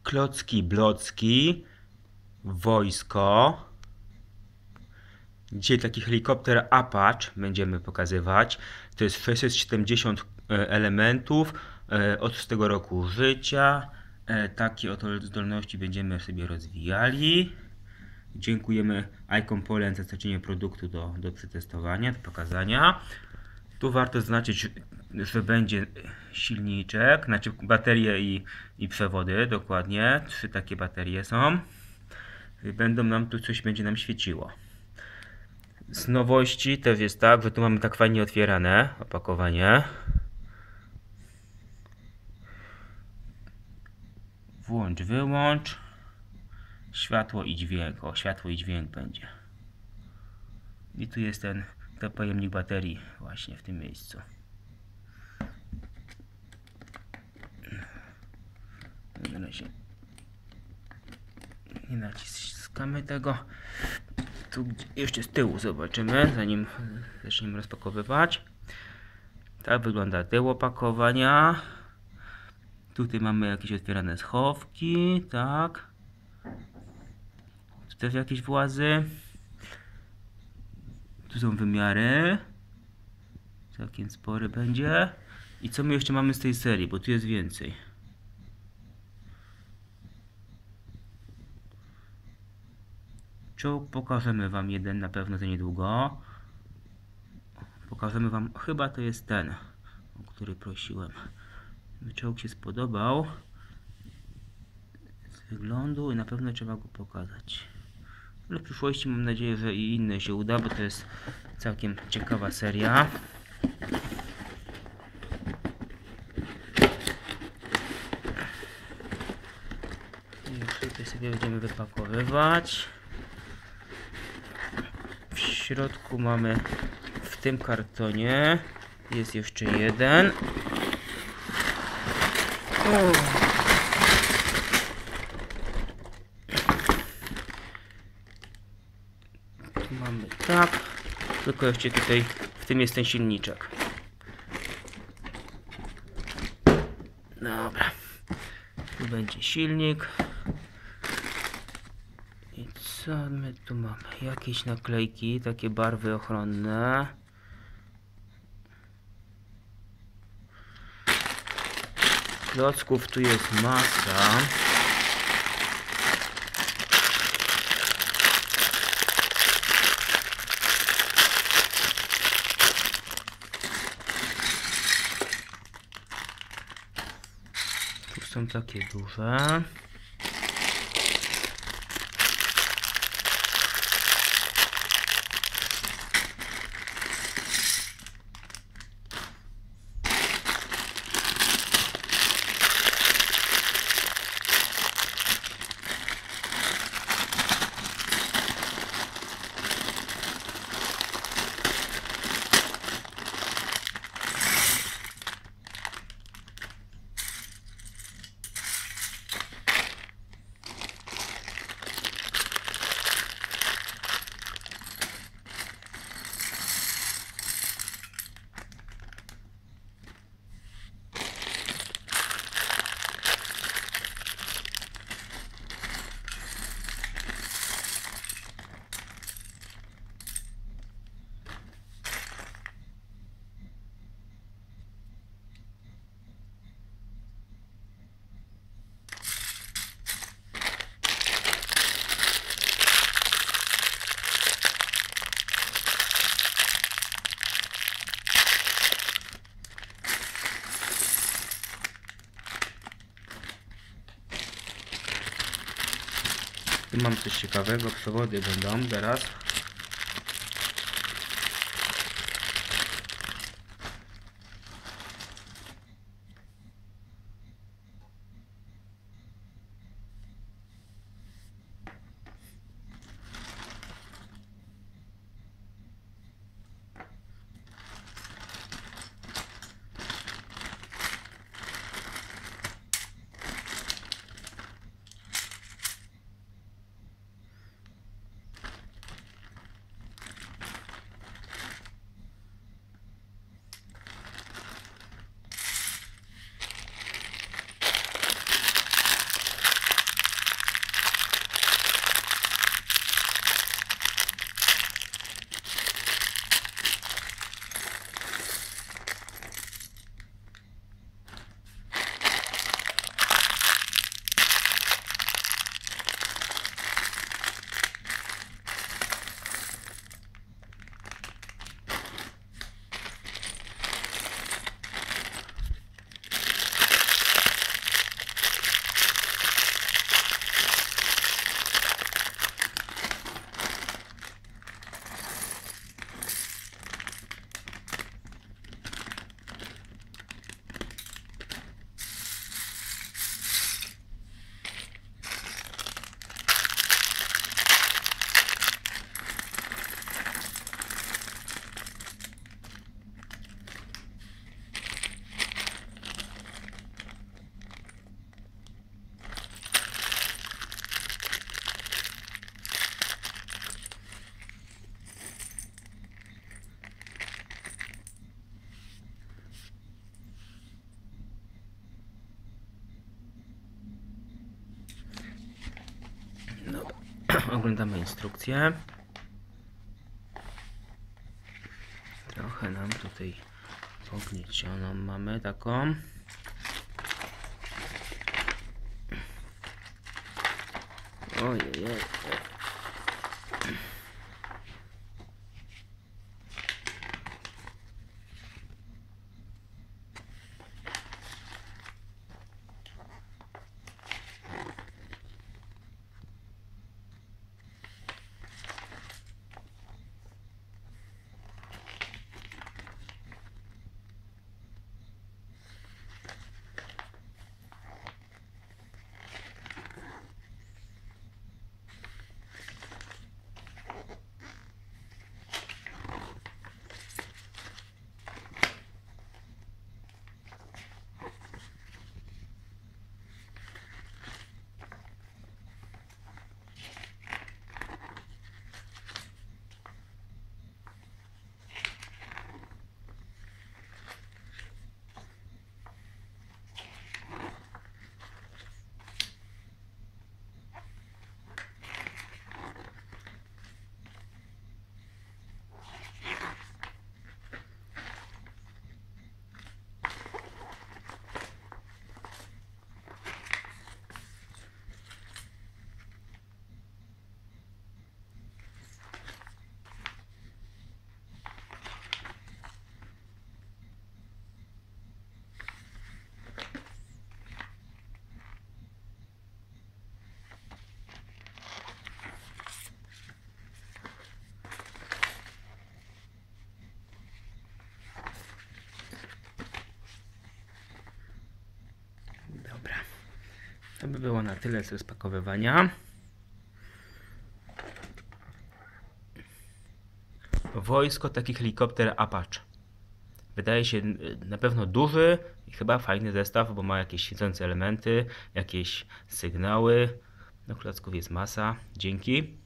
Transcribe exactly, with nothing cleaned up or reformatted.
klocki blocki, wojsko. Dzisiaj taki helikopter Apache będziemy pokazywać. To jest sześćset siedemdziesiąt elementów od szóstego roku życia. Takie oto zdolności będziemy sobie rozwijali. Dziękujemy iComponent za zlecenie produktu do, do przetestowania, do pokazania. Tu warto zaznaczyć, że będzie silniczek, znaczy baterie i, i przewody, dokładnie. Trzy takie baterie są. Będą nam tu coś będzie nam świeciło. Z nowości też jest tak, że tu mamy tak fajnie otwierane opakowanie. Włącz, wyłącz. Światło i dźwięk. O, światło i dźwięk będzie. I tu jest ten, ten pojemnik baterii właśnie w tym miejscu. Na razie nie naciskamy tego. Tu jeszcze z tyłu zobaczymy, zanim zaczniemy rozpakowywać. Tak wygląda tył opakowania. Tutaj mamy jakieś otwierane schowki, tak. Tu też jakieś włazy. Tu są wymiary. Całkiem spory będzie. I co my jeszcze mamy z tej serii, bo tu jest więcej. Czołg pokażemy wam jeden na pewno za niedługo. Pokażemy wam, chyba to jest ten, o który prosiłem. Czołg się spodobał z wyglądu i na pewno trzeba go pokazać. Ale w przyszłości mam nadzieję, że i inne się uda, bo to jest całkiem ciekawa seria. I już tutaj sobie będziemy wypakowywać. W środku mamy, w tym kartonie jest jeszcze jeden. O. Tu mamy tak, tylko jeszcze tutaj w tym jest ten silniczek. Dobra, tu będzie silnik. I co my tu mamy? Jakieś naklejki, takie barwy ochronne. Klocków tu jest masa. Tu są takie duże. Tu mam coś ciekawego, przewody będą teraz. Oglądamy instrukcję. Trochę nam tutaj pogniecioną mamy taką. Ojej. Dobra. To by było na tyle z rozpakowywania. Wojsko, taki helikopter Apache. Wydaje się na pewno duży i chyba fajny zestaw, bo ma jakieś świecące elementy, jakieś sygnały. No klocków jest masa. Dzięki.